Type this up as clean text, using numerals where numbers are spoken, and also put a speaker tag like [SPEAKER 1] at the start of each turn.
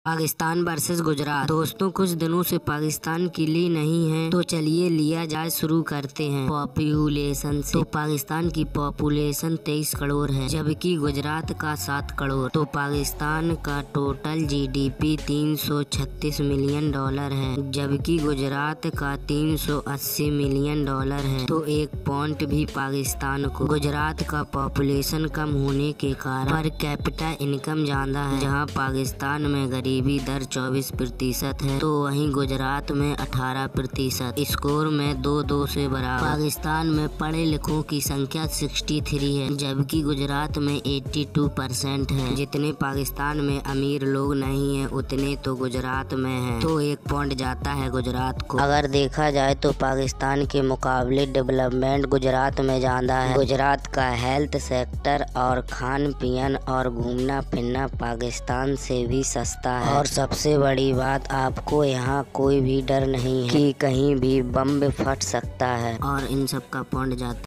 [SPEAKER 1] Pakistan versus Gujarat. दोस्तों, कुछ दिनों से पाकिस्तान की लीग नहीं है, तो चलिए लिया जाए शुरू करते हैं पॉपुलेशन से। तो पाकिस्तान की पॉपुलेशन 23 करोड़ है, जबकि गुजरात का 7 करोड़। तो पाकिस्तान का टोटल जीडीपी 336 मिलियन डॉलर है, जबकि गुजरात का 380 मिलियन डॉलर है। तो एक पॉइंट भी पाकिस्तान को। गुजरात का पॉपुलेशन कम होने के कारण पर कैपिटा इनकम ज्यादा है। जहां पाकिस्तान में गरीबी दर 24% है, तो वहीं गुजरात में 18%। स्कोर में 2-2 से बराबर। पाकिस्तान में पढ़े लिखों की संख्या 63 है, जबकि गुजरात में 82% है। जितने पाकिस्तान में अमीर लोग नहीं है, उतने तो गुजरात में है, तो एक पॉइंट जाता है गुजरात को। अगर देखा जाए तो पाकिस्तान के मुकाबले डेवलपमेंट गुजरात में ज्यादा है। गुजरात का हेल्थ सेक्टर और खान पीन और घूमना फिरना पाकिस्तान से भी सस्ता है। और सबसे बड़ी बात, आपको यहाँ कोई भी डर नहीं है कि कहीं भी बम फट सकता है, और इन सब का पॉइंट जाता है।